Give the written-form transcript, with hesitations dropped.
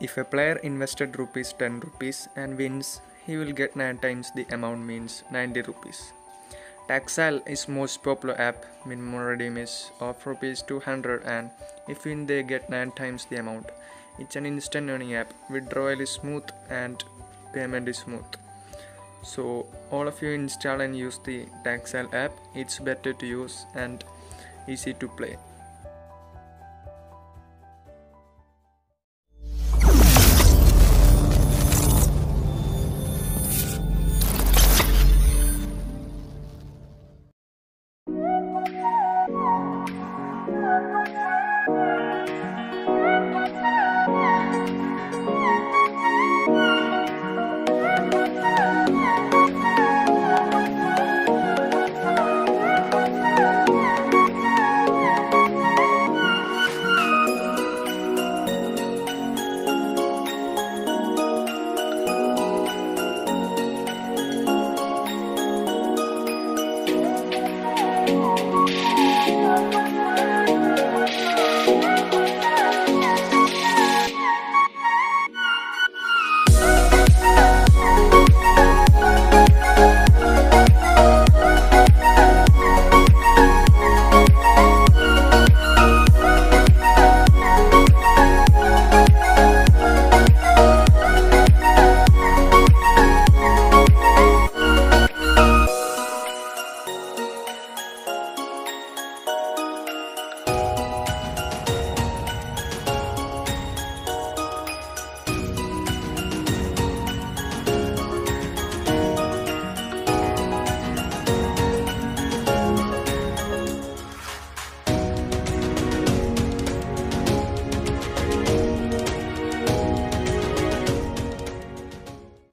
If a player invested rupees 10 rupees and wins, he will get 9 times the amount, means 90 rupees. Taxal is most popular app. Minimum redeem is of rupees 200 and if win they get 9 times the amount. It's an instant earning app. Withdrawal is smooth and payment is smooth. So all of you install and use the Taxal app. It's better to use and easy to play.